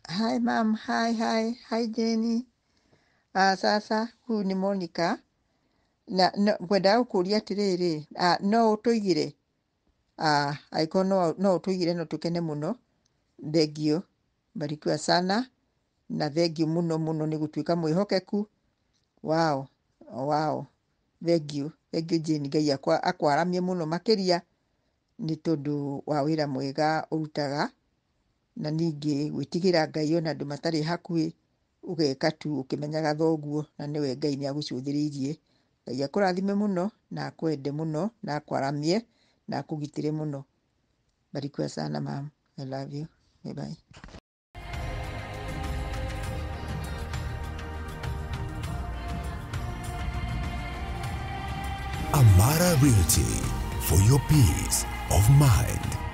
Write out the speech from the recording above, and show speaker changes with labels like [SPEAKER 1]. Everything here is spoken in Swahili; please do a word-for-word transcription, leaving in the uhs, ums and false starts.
[SPEAKER 1] Hi ma'am, hi hi, hi Jenny. Uh, sasa huyu ni Monicah na no, ngwenda gũkũria atĩrĩrĩ, uh, no ũtũigire uh, aiko no, no ũtũigire no tũkene mũno. Thengio, barikiwa sana na thengio mũno mũno nĩ gũtuĩka mwĩhokeku. Wow, wow, thengio, thengio Jenny, Ngai akwa akwaramie mũno makĩria nĩ tondũ wa wĩra mwega ũrutaga na ningĩ gwĩtigĩra Ngai ona andũ matarĩ hakuhĩ, ũgeka tu ũkĩmenyaga thoguo na nĩwe Ngai nĩagũcũthĩrĩirie. Ngai akũrathime mũno na akwende mũno na akwaramie na akũgitĩre mũno. Barikiwa sana ma'am. I love you. Bye bye.
[SPEAKER 2] Amara Realty, for your peace of mind.